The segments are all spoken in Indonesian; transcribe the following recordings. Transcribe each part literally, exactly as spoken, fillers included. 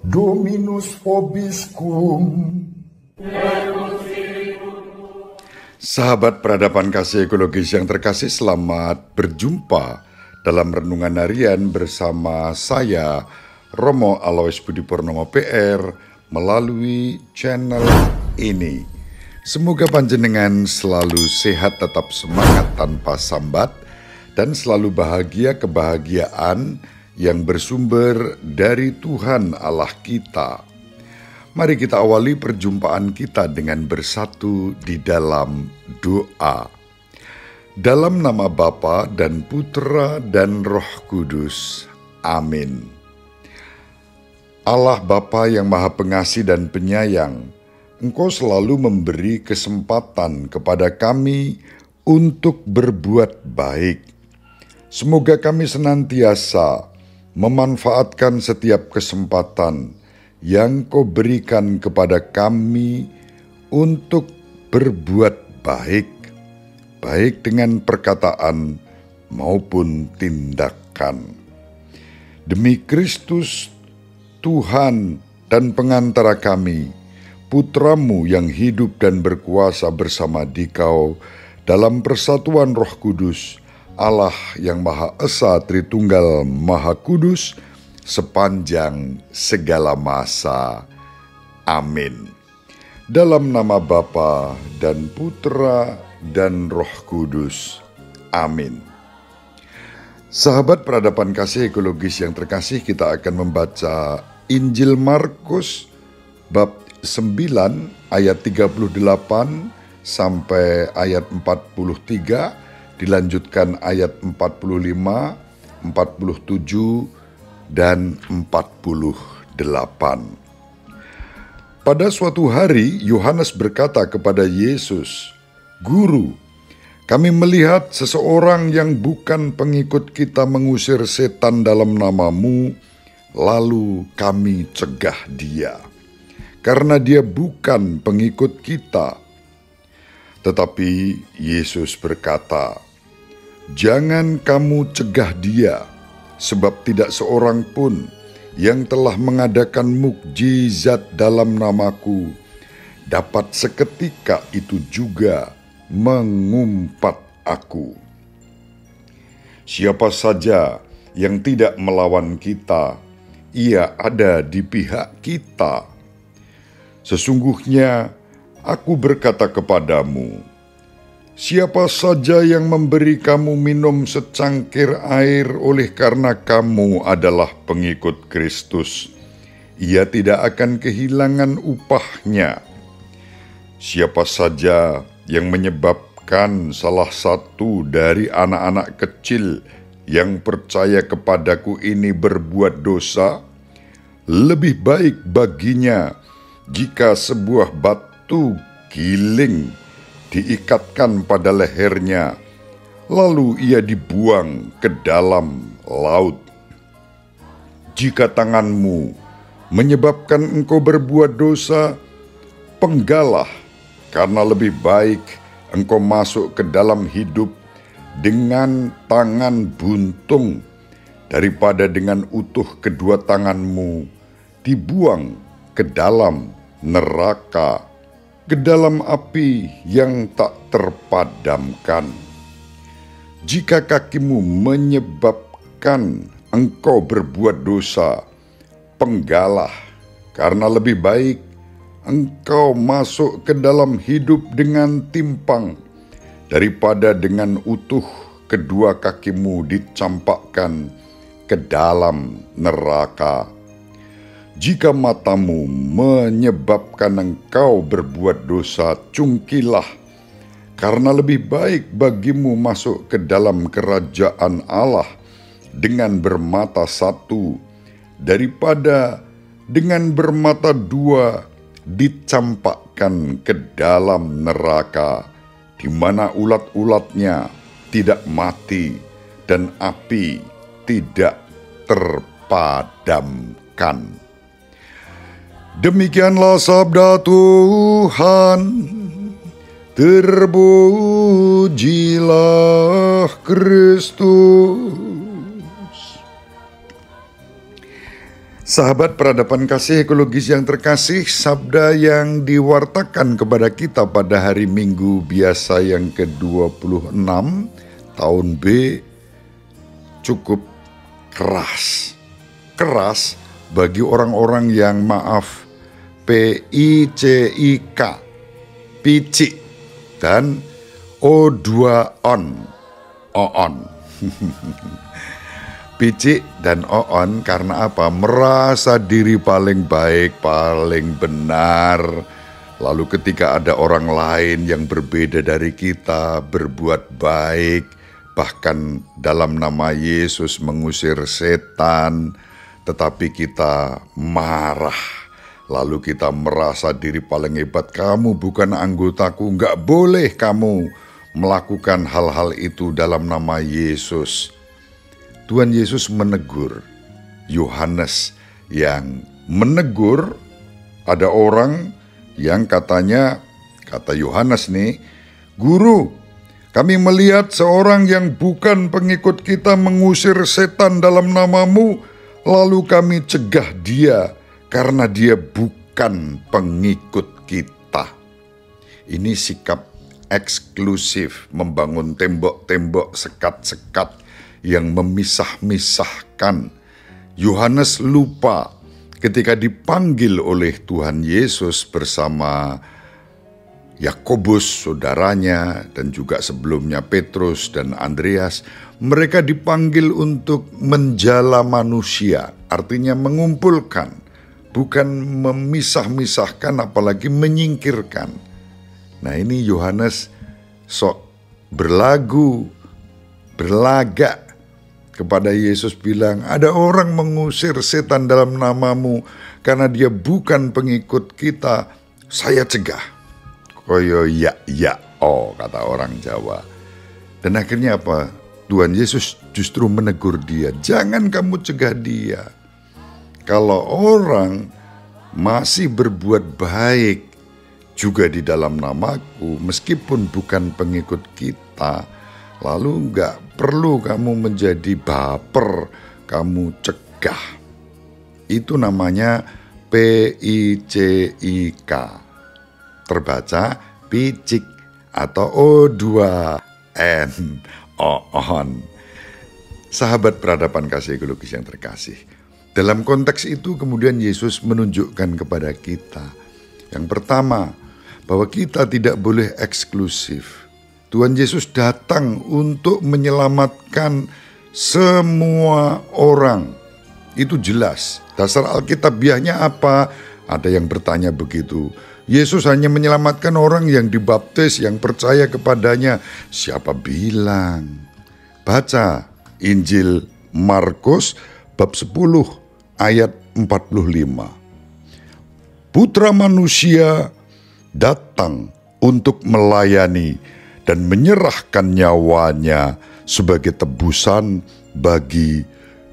Dominus vobiscum. Sahabat peradaban kasih ekologis yang terkasih, selamat berjumpa dalam renungan harian bersama saya, Romo Alois Budi Purnomo P R, melalui channel ini. Semoga panjenengan selalu sehat, tetap semangat tanpa sambat, dan selalu bahagia kebahagiaan yang bersumber dari Tuhan Allah kita. Mari kita awali perjumpaan kita dengan bersatu di dalam doa. Dalam nama Bapa dan Putra dan Roh Kudus. Amin. Allah Bapa yang Maha Pengasih dan Penyayang, Engkau selalu memberi kesempatan kepada kami untuk berbuat baik. Semoga kami senantiasa memanfaatkan setiap kesempatan yang Kau berikan kepada kami untuk berbuat baik, baik dengan perkataan maupun tindakan. Demi Kristus, Tuhan dan pengantara kami, Putra-Mu yang hidup dan berkuasa bersama Dikau dalam persatuan Roh Kudus, Allah yang Maha Esa Tritunggal Maha Kudus, sepanjang segala masa. Amin. Dalam nama Bapa dan Putra dan Roh Kudus. Amin. Sahabat peradaban kasih ekologis yang terkasih, kita akan membaca Injil Markus bab sembilan ayat tiga puluh delapan sampai ayat empat puluh tiga, dilanjutkan ayat empat puluh lima, empat puluh tujuh, dan empat puluh delapan. Pada suatu hari, Yohanes berkata kepada Yesus, "Guru, kami melihat seseorang yang bukan pengikut kita mengusir setan dalam nama-Mu, lalu kami cegah dia, karena dia bukan pengikut kita." Tetapi Yesus berkata, "Jangan kamu cegah dia, sebab tidak seorang pun yang telah mengadakan mukjizat dalam namaku dapat seketika itu juga mengumpat aku. Siapa saja yang tidak melawan kita, ia ada di pihak kita. Sesungguhnya aku berkata kepadamu, siapa saja yang memberi kamu minum secangkir air oleh karena kamu adalah pengikut Kristus, ia tidak akan kehilangan upahnya. Siapa saja yang menyebabkan salah satu dari anak-anak kecil yang percaya kepadaku ini berbuat dosa, lebih baik baginya jika sebuah batu giling diikatkan pada lehernya, lalu ia dibuang ke dalam laut. Jika tanganmu menyebabkan engkau berbuat dosa, penggalah, karena lebih baik engkau masuk ke dalam hidup dengan tangan buntung daripada dengan utuh kedua tanganmu dibuang ke dalam neraka, ke dalam api yang tak terpadamkan. Jika kakimu menyebabkan engkau berbuat dosa, penggalah, karena lebih baik engkau masuk ke dalam hidup dengan timpang daripada dengan utuh kedua kakimu dicampakkan ke dalam neraka. Jika matamu menyebabkan engkau berbuat dosa, cungkilah, karena lebih baik bagimu masuk ke dalam kerajaan Allah dengan bermata satu daripada dengan bermata dua dicampakkan ke dalam neraka, di mana ulat-ulatnya tidak mati dan api tidak terpadamkan. Demikianlah sabda Tuhan. Terpujilah Kristus. Sahabat peradaban kasih ekologis yang terkasih, sabda yang diwartakan kepada kita pada hari Minggu biasa yang ke dua puluh enam tahun B cukup keras. Keras bagi orang-orang yang maaf P I C I K, picik, dan O dua on, oon. Picik dan oon karena apa? Merasa diri paling baik, paling benar. Lalu ketika ada orang lain yang berbeda dari kita, berbuat baik, bahkan dalam nama Yesus mengusir setan, tetapi kita marah. Lalu kita merasa diri paling hebat. Kamu bukan anggotaku, enggak boleh kamu melakukan hal-hal itu dalam nama Yesus. Tuhan Yesus menegur Yohanes yang menegur ada orang yang katanya, kata Yohanes nih, "Guru, kami melihat seorang yang bukan pengikut kita mengusir setan dalam namamu, lalu kami cegah dia karena dia bukan pengikut kita." Ini sikap eksklusif, membangun tembok-tembok sekat-sekat yang memisah-misahkan. Yohanes lupa ketika dipanggil oleh Tuhan Yesus bersama Yakobus saudaranya dan juga sebelumnya Petrus dan Andreas. Mereka dipanggil untuk menjala manusia, artinya mengumpulkan, bukan memisah-misahkan apalagi menyingkirkan. Nah, ini Yohanes sok berlagu, berlagak kepada Yesus, bilang, "Ada orang mengusir setan dalam namamu karena dia bukan pengikut kita, saya cegah." Koyo ya ya oh, kata orang Jawa. Dan akhirnya apa? Tuhan Yesus justru menegur dia, "Jangan kamu cegah dia. Kalau orang masih berbuat baik juga di dalam namaku, meskipun bukan pengikut kita, lalu enggak perlu kamu menjadi baper, kamu cegah." Itu namanya P I C I K. Terbaca picik atau O dua N, oon. Sahabat peradaban kasih ekologis yang terkasih. Dalam konteks itu kemudian Yesus menunjukkan kepada kita. Yang pertama, bahwa kita tidak boleh eksklusif. Tuhan Yesus datang untuk menyelamatkan semua orang. Itu jelas. Dasar Alkitabiahnya apa? Ada yang bertanya begitu. Yesus hanya menyelamatkan orang yang dibaptis, yang percaya kepadanya. Siapa bilang? Baca Injil Markus bab sepuluh ayat empat puluh lima. Putra manusia datang untuk melayani dan menyerahkan nyawanya sebagai tebusan bagi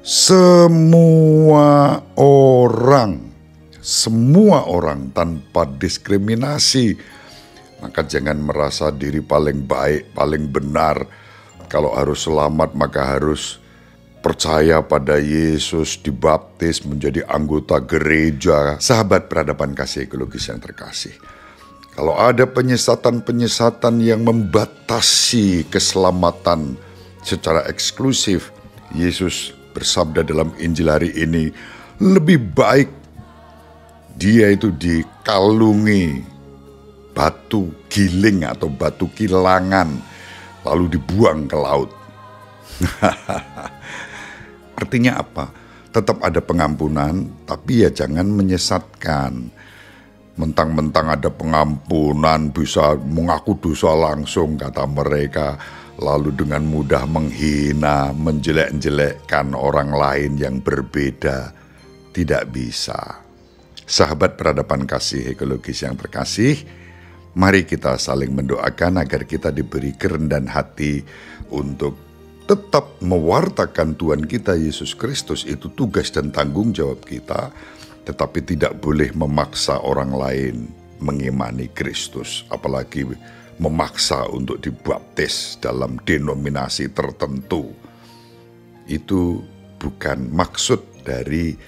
semua orang. Semua orang tanpa diskriminasi. Maka jangan merasa diri paling baik, paling benar. Kalau harus selamat maka harus percaya pada Yesus, dibaptis, menjadi anggota gereja. Sahabat peradaban kasih ekologis yang terkasih. Kalau ada penyesatan-penyesatan yang membatasi keselamatan secara eksklusif, Yesus bersabda dalam Injil hari ini, lebih baik dia itu dikalungi batu giling atau batu kilangan, lalu dibuang ke laut. Artinya apa? Tetap ada pengampunan, tapi ya jangan menyesatkan. Mentang-mentang ada pengampunan, bisa mengaku dosa langsung, kata mereka. Lalu dengan mudah menghina, menjelek-jelekkan orang lain yang berbeda. Tidak bisa. Sahabat peradaban kasih ekologis yang terkasih, mari kita saling mendoakan agar kita diberi kerendahan hati untuk tetap mewartakan Tuhan kita Yesus Kristus. Itu tugas dan tanggung jawab kita. Tetapi tidak boleh memaksa orang lain mengimani Kristus, apalagi memaksa untuk dibaptis dalam denominasi tertentu. Itu bukan maksud dari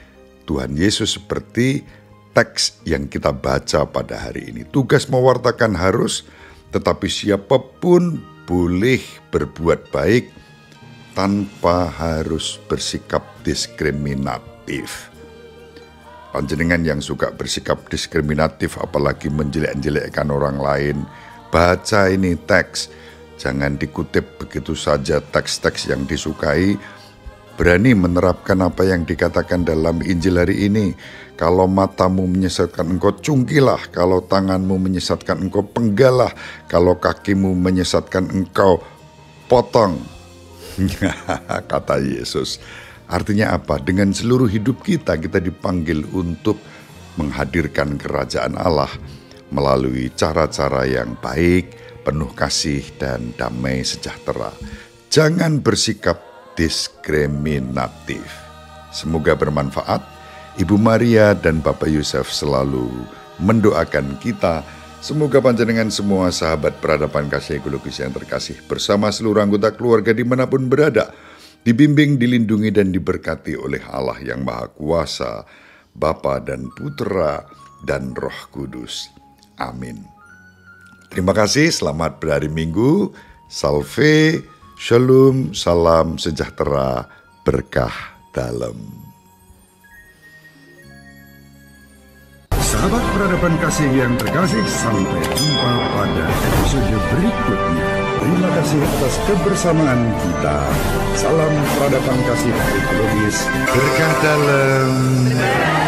Tuhan Yesus seperti teks yang kita baca pada hari ini. Tugas mewartakan harus, tetapi siapapun boleh berbuat baik tanpa harus bersikap diskriminatif. Panjenengan yang suka bersikap diskriminatif, apalagi menjelek-jelekkan orang lain, baca ini teks. Jangan dikutip begitu saja teks-teks yang disukai. Berani menerapkan apa yang dikatakan dalam Injil hari ini. Kalau matamu menyesatkan engkau, cungkilah. Kalau tanganmu menyesatkan engkau, penggalah. Kalau kakimu menyesatkan engkau, potong. Kata Yesus. Artinya apa? Dengan seluruh hidup kita, kita dipanggil untuk menghadirkan kerajaan Allah melalui cara-cara yang baik, penuh kasih dan damai sejahtera. Jangan bersikap diskriminatif. Semoga bermanfaat. Ibu Maria dan Bapak Yusuf selalu mendoakan kita. Semoga panjenengan semua sahabat peradaban kasih ekologis yang terkasih bersama seluruh anggota keluarga dimanapun berada, dibimbing, dilindungi dan diberkati oleh Allah yang Maha Kuasa, Bapa dan Putra dan Roh Kudus. Amin. Terima kasih, selamat berhari Minggu, salve, shalom, salam sejahtera, berkah dalam. Sahabat peradaban kasih yang terkasih, sampai jumpa pada episode berikutnya. Terima kasih atas kebersamaan kita. Salam peradaban kasih ekologis, Berkah dalam.